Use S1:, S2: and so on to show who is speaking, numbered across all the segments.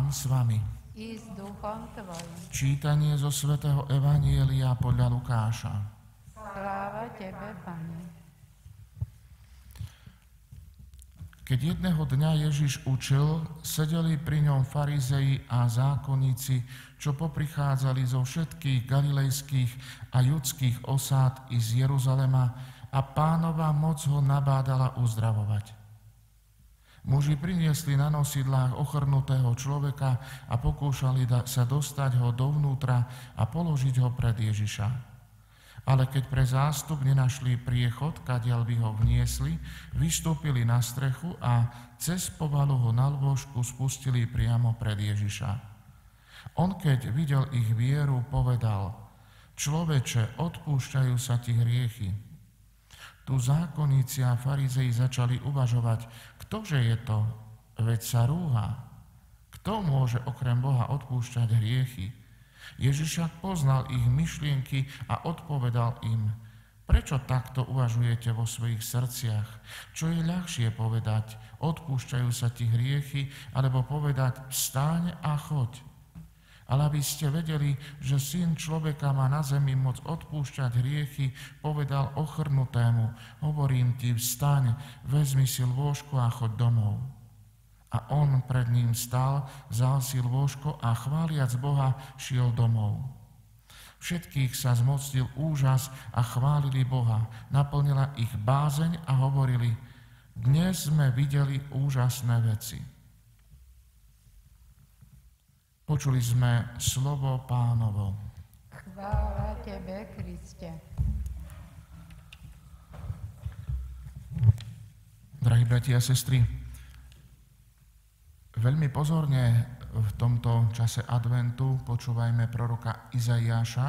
S1: Pán s vami.
S2: I s duchom tvojim.
S1: Čítanie zo svätého Evanjelia podľa Lukáša.
S2: Sláva tebe, Pane.
S1: Keď jedného dňa Ježiš učil, sedeli pri ňom farizei a zákonníci, čo poprichádzali zo všetkých galilejských a judských osád i z Jeruzalema, a Pánova moc ho nabádala uzdravovať. Muži priniesli na nosidlách ochrnutého človeka a pokúšali sa dostať ho dovnútra a položiť ho pred Ježiša. Ale keď pre zástup nenašli priechod, kadiaľ by ho vniesli, vystúpili na strechu a cez povalu ho na lôžku spustili priamo pred Ježiša. On, keď videl ich vieru, povedal: Človeče, odpúšťajú sa ti hriechy. Tu zákonníci a farizei začali uvažovať: ktože je to? Veď sa rúha. Kto môže okrem Boha odpúšťať hriechy? Ježiš však poznal ich myšlienky a odpovedal im: Prečo takto uvažujete vo svojich srdciach? Čo je ľahšie povedať: odpúšťajú sa ti hriechy, alebo povedať: vstaň a choď? Ale aby ste vedeli, že Syn človeka má na zemi moc odpúšťať hriechy, povedal ochrnutému: hovorím ti, vstaň, vezmi si lôžko a choď domov. A on pred ním stal, vzal si lôžko a chváliac Boha šiel domov. Všetkých sa zmocnil úžas a chválili Boha. Naplnila ich bázeň a hovorili: dnes sme videli úžasné veci. Počuli sme slovo Pánovo.
S2: Chvála tebe, Kriste.
S1: Drahí bratia a sestry, veľmi pozorne v tomto čase adventu počúvajme proroka Izaiáša,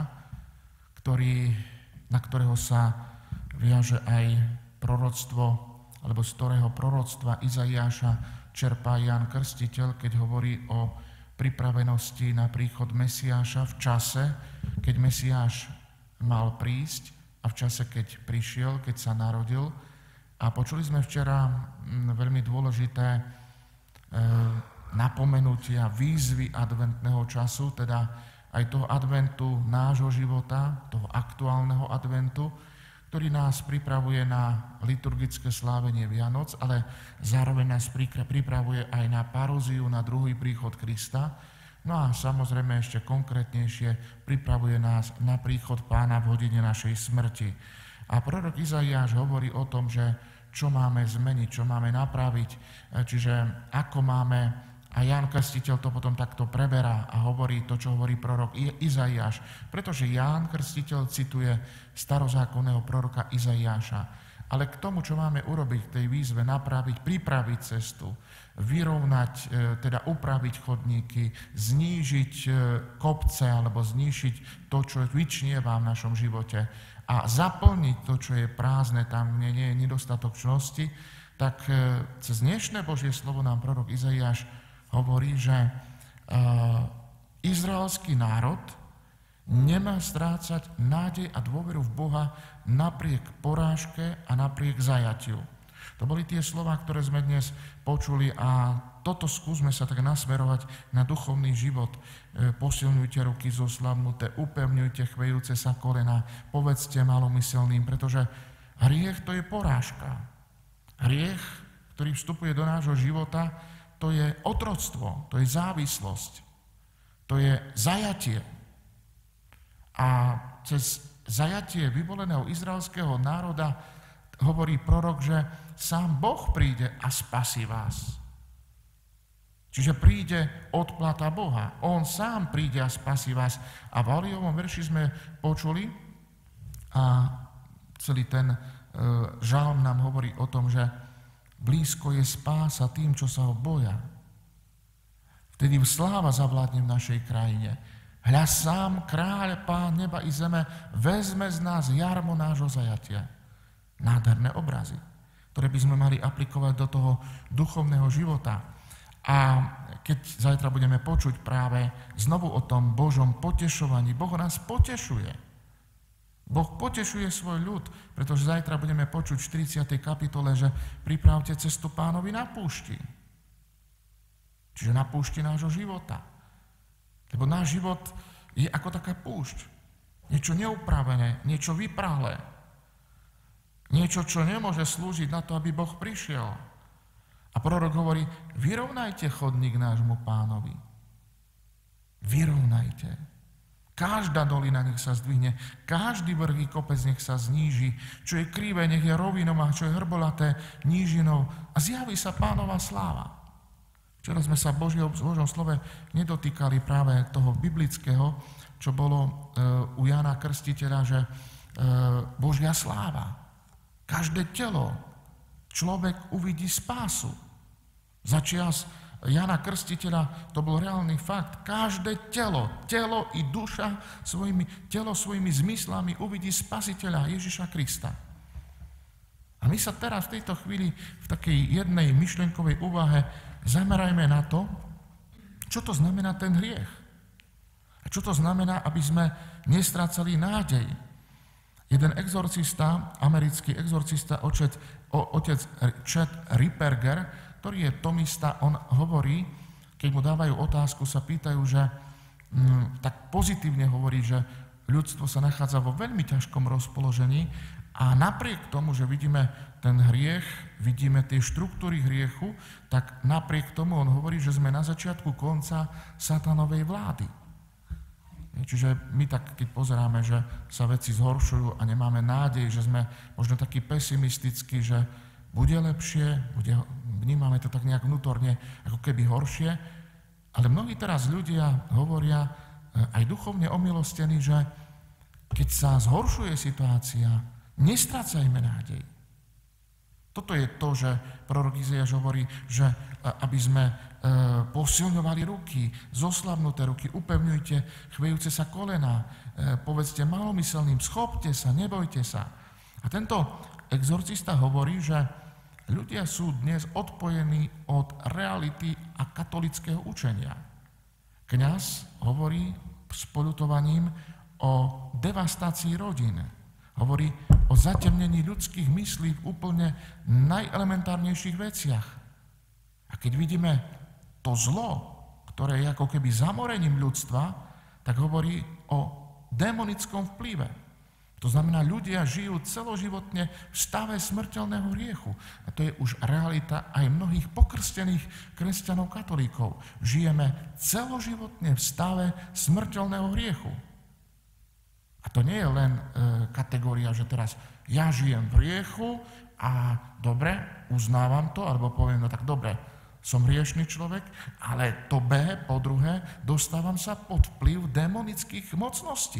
S1: na ktorého sa viaže aj proroctvo, alebo z ktorého proroctva Izaiáša čerpá Ján Krstiteľ, keď hovorí o pripravenosti na príchod Mesiáša v čase, keď Mesiáš mal prísť a v čase, keď prišiel, keď sa narodil. A počuli sme včera veľmi dôležité napomenutia, výzvy adventného času, teda aj toho adventu nášho života, toho aktuálneho adventu, ktorý nás pripravuje na liturgické slávenie Vianoc, ale zároveň nás pripravuje aj na paróziu, na druhý príchod Krista. No a samozrejme ešte konkrétnejšie pripravuje nás na príchod Pána v hodine našej smrti. A prorok Izaiáš hovorí o tom, že čo máme zmeniť, čo máme napraviť, čiže ako máme. A Ján Krstiteľ to potom takto preberá a hovorí to, čo hovorí prorok Izaiáš, pretože Ján Krstiteľ cituje starozákonného proroka Izaiáša. Ale k tomu, čo máme urobiť v tej výzve, napraviť, pripraviť cestu, vyrovnať, teda upraviť chodníky, znížiť kopce alebo znížiť to, čo vyčnieva v našom živote a zaplniť to, čo je prázdne, tam nie je nedostatočnosti, tak cez dnešné Božie slovo nám prorok Izaiáš hovorí, že izraelský národ nemá strácať nádej a dôveru v Boha napriek porážke a napriek zajatiu. To boli tie slová, ktoré sme dnes počuli a toto skúsme sa tak nasmerovať na duchovný život. Posilňujte ruky zoslavnuté, upevňujte chvejúce sa kolena, povedzte malomyselným, pretože hriech to je porážka. Hriech, ktorý vstupuje do nášho života, to je otroctvo, to je závislosť, to je zajatie. A cez zajatie vyvoleného izraelského národa hovorí prorok, že sám Boh príde a spasí vás. Čiže príde odplata Boha. On sám príde a spasí vás. A v Aliovom verši sme počuli, a celý ten žalm nám hovorí o tom, že blízko je spása tým, čo sa ho boja. Vtedy sláva zavládne v našej krajine. Hľa sám kráľ, Pán neba i zeme, vezme z nás jarmo nášho zajatia. Nádherné obrazy, ktoré by sme mali aplikovať do toho duchovného života. A keď zajtra budeme počuť práve znovu o tom Božom potešovaní, Boh nás potešuje. Boh potešuje svoj ľud, pretože zajtra budeme počuť v 40. kapitole, že pripravte cestu Pánovi na púšti. Čiže na púšti nášho života. Lebo náš život je ako taká púšť. Niečo neupravené, niečo vyprahlé. Niečo, čo nemôže slúžiť na to, aby Boh prišiel. A prorok hovorí, vyrovnajte chodník nášmu Pánovi. Vyrovnajte. Každá dolina nech sa zdvihne, každý vrch i kopec nech sa zníži, čo je krivé, nech je rovinom a čo je hrbolaté nížinou a zjaví sa Pánova sláva. Včera sme sa v Božom slove nedotýkali práve toho biblického, čo bolo u Jána Krstiteľa, že Božia sláva. Každé telo človek uvidí spásu. Za čias Jána Krstiteľa to bol reálny fakt. Každé telo i duša svojimi zmyslami uvidí Spasiteľa Ježiša Krista. A my sa teraz v tejto chvíli v takej jednej myšlienkovej úvahe zamerajme na to, čo to znamená ten hriech. A čo to znamená, aby sme nestrácali nádej. Jeden exorcista, americký exorcista, otec Chet Ripperger, ktorý je tomista, on hovorí, keď mu dávajú otázku, sa pýtajú, že tak pozitívne hovorí, že ľudstvo sa nachádza vo veľmi ťažkom rozpoložení a napriek tomu, že vidíme ten hriech, vidíme tie štruktúry hriechu, tak napriek tomu on hovorí, že sme na začiatku konca satanovej vlády. Čiže my tak, keď pozeráme, že sa veci zhoršujú a nemáme nádej, že sme možno takí pesimistickí, že bude lepšie, vnímame to tak nejak vnútorne, ako keby horšie, ale mnohí teraz ľudia hovoria aj duchovne omilostení, že keď sa zhoršuje situácia, nestrácajme nádej. Toto je to, že prorok Izaiáš hovorí, že aby sme posilňovali ruky, zoslabnuté ruky, upevňujte chvejúce sa kolená, povedzte malomyselným, schopte sa, nebojte sa. A tento exorcista hovorí, že ľudia sú dnes odpojení od reality a katolického učenia. Kňaz hovorí s poľutovaním o devastácii rodín. Hovorí o zatemnení ľudských myslí v úplne najelementárnejších veciach. A keď vidíme to zlo, ktoré je ako keby zamorením ľudstva, tak hovorí o démonickom vplyve. To znamená, ľudia žijú celoživotne v stave smrteľného hriechu. A to je už realita aj mnohých pokrstených kresťanov katolíkov. Žijeme celoživotne v stave smrteľného hriechu. A to nie je len kategória, že teraz ja žijem v hriechu a dobre, uznávam to, alebo poviem, no tak dobre, som hriešný človek, ale to B, po druhé, dostávam sa pod vplyv démonických mocností.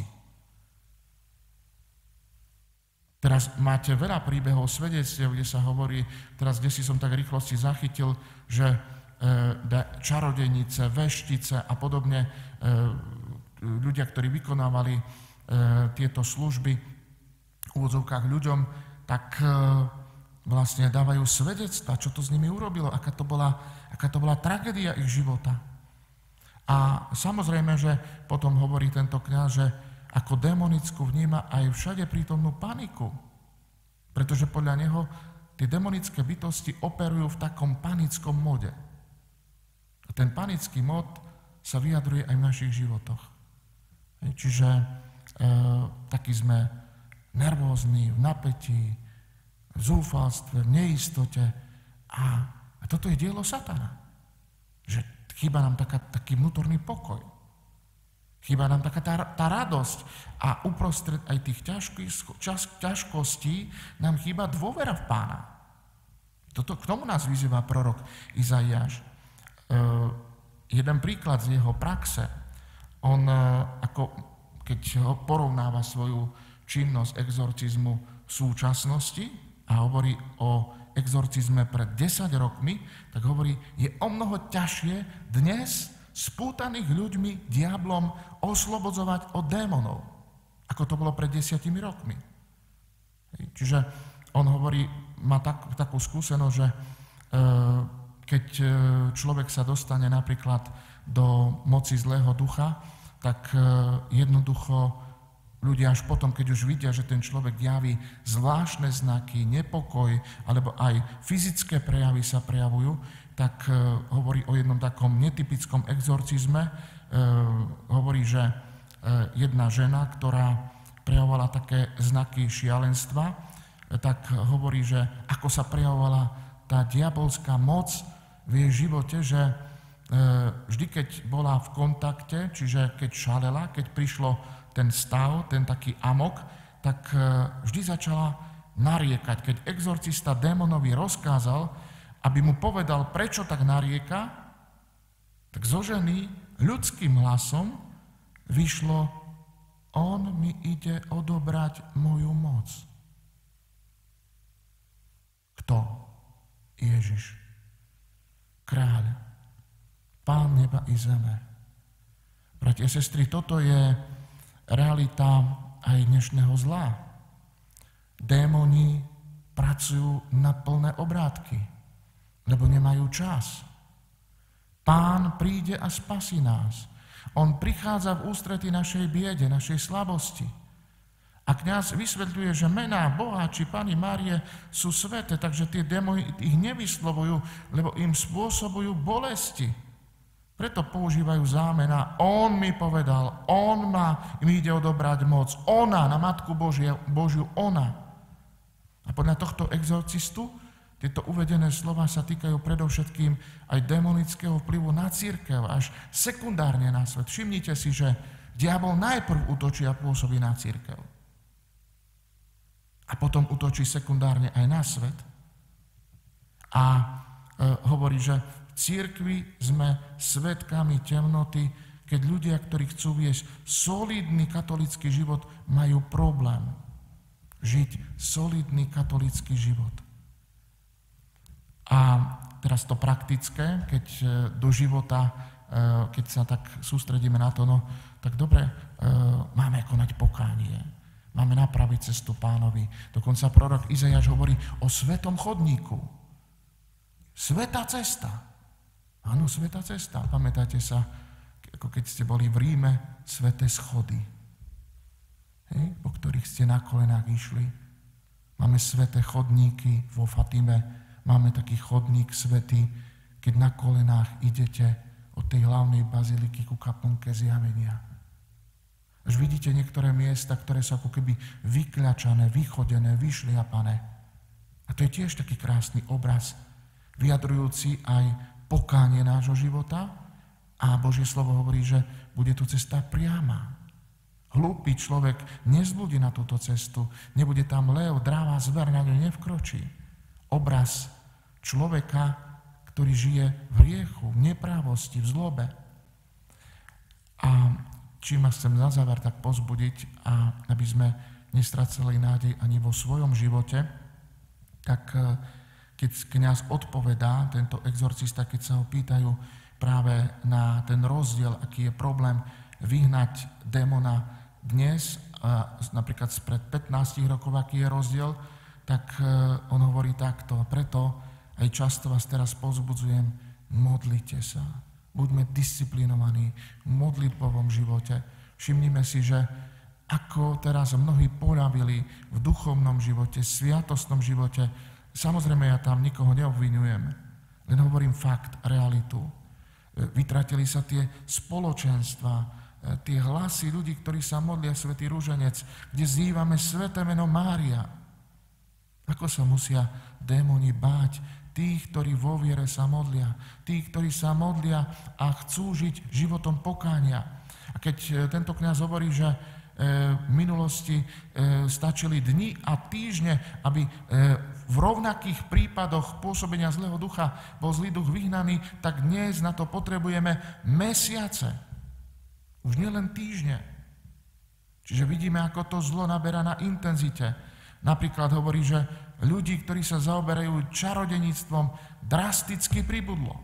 S1: Teraz máte veľa príbehov, svedectiev, kde sa hovorí, teraz kde si som tak rýchlosti zachytil, že čarodejnice, veštice a podobne, ľudia, ktorí vykonávali tieto služby v úvodzovkách ľuďom, tak vlastne dávajú svedectva, čo to s nimi urobilo, aká to bola tragédia ich života. A samozrejme, že potom hovorí tento kňaz, že ako démonickú vníma aj všade prítomnú paniku, pretože podľa neho tie demonické bytosti operujú v takom panickom mode. A ten panický mod sa vyjadruje aj v našich životoch. Čiže takí sme nervózni, v napätí, v zúfalstve, v neistote. A toto je dielo satana. Že chýba nám taký vnútorný pokoj. Chýba nám taká tá radosť. A uprostred aj tých ťažkostí nám chýba dôvera v Pána. K tomu nás vyzýva prorok Izaiáš. Jeden príklad z jeho praxe. On keď ho porovnáva svoju činnosť exorcizmu v súčasnosti a hovorí o exorcizme pred 10 rokmi, tak hovorí, je o mnoho ťažšie dnes spútaných ľuďmi, diablom, oslobodzovať od démonov, ako to bolo pred 10 rokmi. Čiže on hovorí, má takú skúsenosť, že keď človek sa dostane napríklad do moci zlého ducha, tak jednoducho ľudia až potom, keď už vidia, že ten človek javí zvláštne znaky, nepokoj, alebo aj fyzické prejavy sa prejavujú, tak hovorí o jednom takom netypickom exorcizme. Hovorí, že jedna žena, ktorá prejavovala také znaky šialenstva, tak hovorí, že ako sa prejavovala tá diabolská moc v jej živote, že vždy, keď bola v kontakte, čiže keď šalela, keď prišlo ten stav, ten taký amok, tak vždy začala nariekať. Keď exorcista démonovi rozkázal, aby mu povedal, prečo tak narieka, tak zo ženy ľudským hlasom vyšlo: on mi ide odobrať moju moc. Kto? Ježiš. Kráľ. Pán neba i zeme. Bratia a sestry, toto je realita aj dnešného zla. Démoni pracujú na plné obrátky, lebo nemajú čas. Pán príde a spasí nás. On prichádza v ústrety našej biede, našej slabosti. A kňaz vysvetľuje, že mená Boha či Panny Márie sú sväté, takže tie démoni ich nevyslovujú, lebo im spôsobujú bolesti. Preto používajú zámena: on mi povedal, on mi ide odobrať moc, ona, na Matku Božiu, ona. A podľa tohto exorcistu tieto uvedené slova sa týkajú predovšetkým aj démonického vplyvu na cirkev, až sekundárne na svet. Všimnite si, že diabol najprv útočí a pôsobí na cirkev. A potom útočí sekundárne aj na svet. A hovorí, že v cirkvi sme svedkami temnoty, keď ľudia, ktorí chcú viesť solidný katolícky život, majú problém žiť solidný katolícky život. A teraz to praktické, keď do života, keď sa tak sústredíme na to, no tak dobre, máme konať pokánie, máme napraviť cestu Pánovi. Dokonca prorok Izaiáš hovorí o svetom chodníku. Svätá cesta. Áno, svätá cesta. Pamätáte sa, ako keď ste boli v Ríme, sväté schody, po ktorých ste na kolenách išli. Máme sväté chodníky vo Fatime. Máme taký chodník svätý, keď na kolenách idete od tej hlavnej baziliky ku kaplnke Zjavenia. Až vidíte niektoré miesta, ktoré sú ako keby vykľačané, vychodené, vyšliapané. A to je tiež taký krásny obraz, vyjadrujúci aj pokánie nášho života. A Božie slovo hovorí, že bude tu cesta priama. Hlúpy človek nezblúdi na túto cestu, nebude tam lev, dráva, zver, na ňu nevkročí. Obraz človeka, ktorý žije v hriechu, v neprávosti, v zlobe. A čím ma chcem na záver tak pozbudiť, a aby sme nestracali nádej ani vo svojom živote, tak keď kňaz odpovedá, tento exorcista, keď sa ho pýtajú práve na ten rozdiel, aký je problém vyhnať démona dnes, napríklad spred 15 rokov, aký je rozdiel, tak on hovorí takto: preto aj často vás teraz povzbudzujem, modlite sa, buďme disciplinovaní v modlitbovom živote. Všimnime si, že ako teraz mnohí poľavili v duchovnom živote, sviatostnom živote. Samozrejme, ja tam nikoho neobviňujem, len hovorím fakt, realitu. Vytratili sa tie spoločenstva, tie hlasy ľudí, ktorí sa modlia svätý Ruženec, kde zývame sväté meno Mária. Ako sa musia démoni báť tých, ktorí vo viere sa modlia, tých, ktorí sa modlia a chcú žiť životom pokánia. A keď tento kňaz hovorí, že v minulosti stačili dni a týždne, aby v rovnakých prípadoch pôsobenia zlého ducha bol zlý duch vyhnaný, tak dnes na to potrebujeme mesiace. Už nielen týždne. Čiže vidíme, ako to zlo naberá na intenzite. Napríklad hovorí, že ľudí, ktorí sa zaoberajú čarodeníctvom, drasticky pribudlo.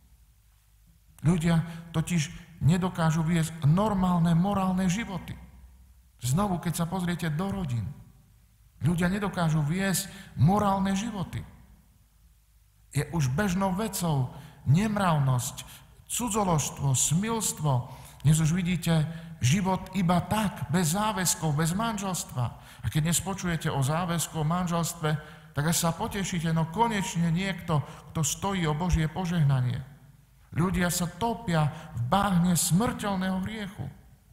S1: Ľudia totiž nedokážu viesť normálne morálne životy. Znovu, keď sa pozriete do rodín, ľudia nedokážu viesť morálne životy. Je už bežnou vecou nemravnosť, cudzoložstvo, smilstvo. Dnes už vidíte život iba tak, bez záväzkov, bez manželstva. A keď dnes počujete o záväzku, o manželstve, tak sa potešíte, no konečne niekto, kto stojí o Božie požehnanie. Ľudia sa topia v bahne smrteľného hriechu.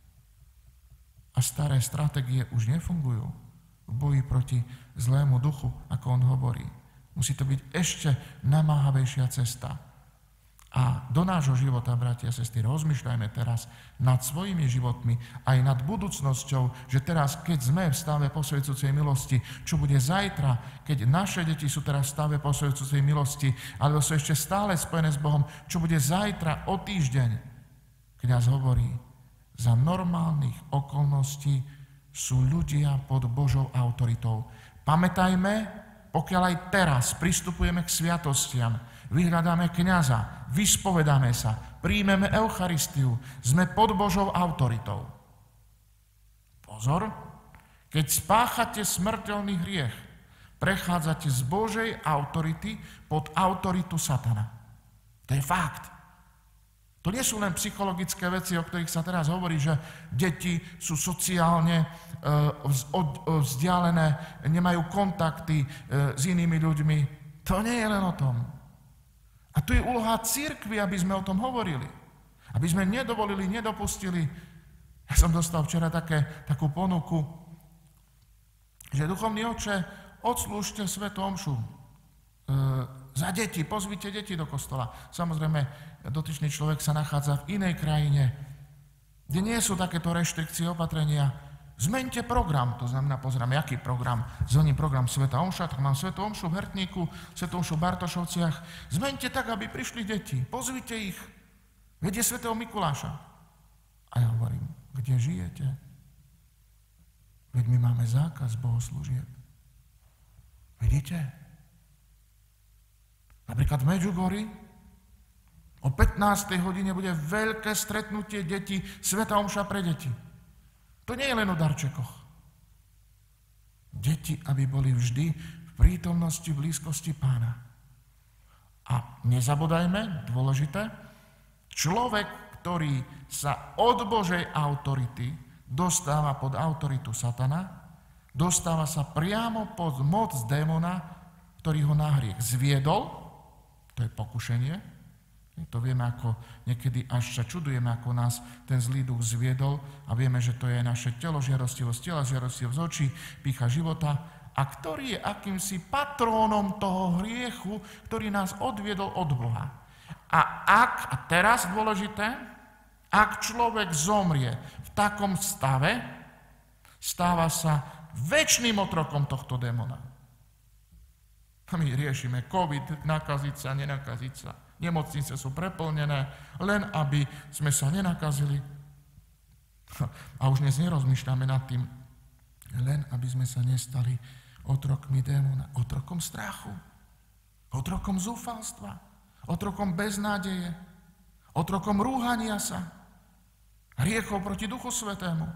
S1: A staré stratégie už nefungujú v boji proti zlému duchu, ako on hovorí. Musí to byť ešte namáhavejšia cesta. A do nášho života, bratia a sestry, rozmýšľajme teraz nad svojimi životmi, aj nad budúcnosťou, že teraz, keď sme v stave posvedzujúcej milosti, čo bude zajtra, keď naše deti sú teraz v stave posvedzujúcej milosti, alebo sú ešte stále spojené s Bohom, čo bude zajtra, o týždeň. Kňaz hovorí, za normálnych okolností sú ľudia pod Božou autoritou. Pamätajme, pokiaľ aj teraz pristupujeme k sviatostiam, vyhľadáme kňaza, vyspovedáme sa, príjmeme Eucharistiu, sme pod Božou autoritou. Pozor, keď spáchate smrteľný hriech, prechádzate z Božej autority pod autoritu satana. To je fakt. To nie sú len psychologické veci, o ktorých sa teraz hovorí, že deti sú sociálne vzdialené, nemajú kontakty s inými ľuďmi. To nie je len o tom. A tu je úloha cirkvi, aby sme o tom hovorili. Aby sme nedopustili. Ja som dostal včera takú ponuku, že duchovný oče, odslúžte svätú omšu za deti, pozvite deti do kostola. Samozrejme, dotyčný človek sa nachádza v inej krajine, kde nie sú takéto reštrikcie, opatrenia. Zmeňte program, to znamená, pozrieme, aký program. Zvoním program Svätá omša, tak mám Svätú omšu v Hertníku, Svätú omšu v Bartošovciach. Zmeňte tak, aby prišli deti, pozvite ich. Vedie Svätého Mikuláša. A ja hovorím, kde žijete? Veď my máme zákaz bohoslúžieb. Vidíte? Napríklad v Medžugorji o 15. hodine bude veľké stretnutie detí, Svätá omša pre deti. To nie je len o darčekoch. Deti, aby boli vždy v prítomnosti, v blízkosti Pána. A nezabodajme, dôležité, človek, ktorý sa od Božej autority dostáva pod autoritu satana, dostáva sa priamo pod moc démona, ktorý ho na hriech zviedol, to je pokušenie. To vieme, ako niekedy až sa čudujeme, ako nás ten zlý duch zviedol a vieme, že to je naše tela žiarostivosť z očí, pýcha života a ktorý je akýmsi patrónom toho hriechu, ktorý nás odviedol od Boha. A teraz dôležité, ak človek zomrie v takom stave, stáva sa večným otrokom tohto démona. A my riešime COVID, nakaziť sa, nenakaziť sa. Nemocnice sú preplnené, len aby sme sa nenakazili. A už dnes nerozmýšľame nad tým, len aby sme sa nestali otrokmi démona, otrokom strachu, otrokom zúfalstva, otrokom beznádeje, otrokom rúhania sa, hriechov proti Duchu Svätému.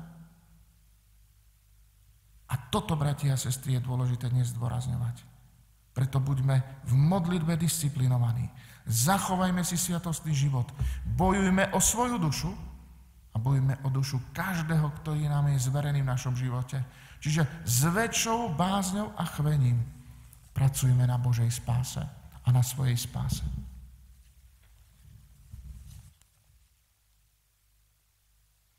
S1: A toto, bratia a sestry, je dôležité dnes zdôrazňovať. Preto buďme v modlitbe disciplinovaní. Zachovajme si sviatostný život. Bojujme o svoju dušu a bojujme o dušu každého, ktorý nám je zverený v našom živote. Čiže s väčšou bázňou a chvením pracujme na Božej spáse a na svojej spáse.